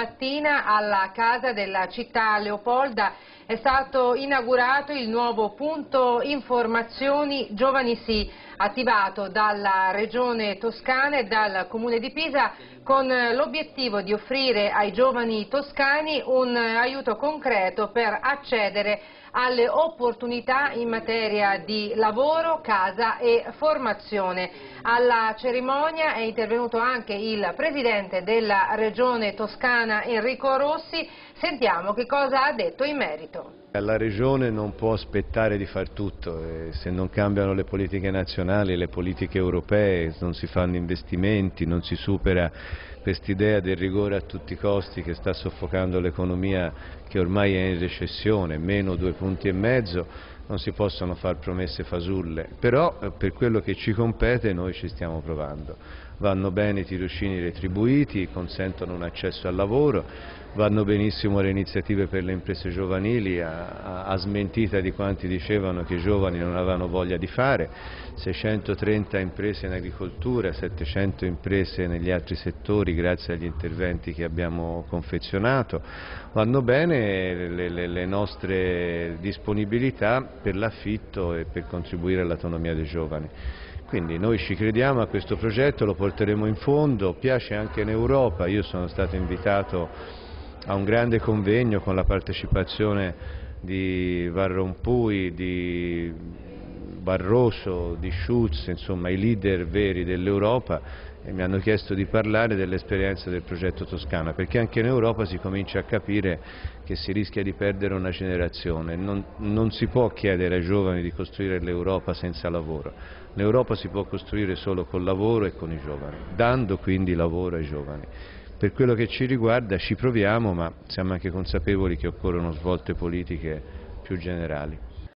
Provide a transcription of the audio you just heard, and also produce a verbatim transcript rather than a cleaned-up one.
mattina alla Casa della Città Leopolda è stato inaugurato il nuovo punto informazioni Giovani Sì, attivato dalla Regione Toscana e dal Comune di Pisa con l'obiettivo di offrire ai giovani toscani un aiuto concreto per accedere alle opportunità in materia di lavoro, casa e formazione. Alla cerimonia è intervenuto anche il Presidente della Regione Toscana Enrico Rossi. Sentiamo che cosa ha detto in merito. La Regione non può aspettare di far tutto, e se non cambiano le politiche nazionali, le politiche europee, non si fanno investimenti, non si supera quest'idea del rigore a tutti i costi che sta soffocando l'economia, che ormai è in recessione, meno due punti e mezzo, non si possono fare promesse fasulle, però per quello che ci compete noi ci stiamo provando. Vanno bene i tirocini retribuiti, consentono un accesso al lavoro, vanno benissimo le iniziative per le imprese giovanili, a, a, a smentita di quanti dicevano che i giovani non avevano voglia di fare, seicentotrenta imprese in agricoltura, settecento imprese negli altri settori grazie agli interventi che abbiamo confezionato. Vanno bene le, le, le nostre disponibilità per l'affitto e per contribuire all'autonomia dei giovani. Quindi noi ci crediamo a questo progetto, lo porteremo in fondo, piace anche in Europa. Io sono stato invitato a un grande convegno con la partecipazione di Van Rompuy, di Barroso, di Schulz, insomma i leader veri dell'Europa, e mi hanno chiesto di parlare dell'esperienza del progetto Toscana, perché anche in Europa si comincia a capire che si rischia di perdere una generazione. Non, non si può chiedere ai giovani di costruire l'Europa senza lavoro, l'Europa si può costruire solo col lavoro e con i giovani, dando quindi lavoro ai giovani. Per quello che ci riguarda ci proviamo, ma siamo anche consapevoli che occorrono svolte politiche più generali.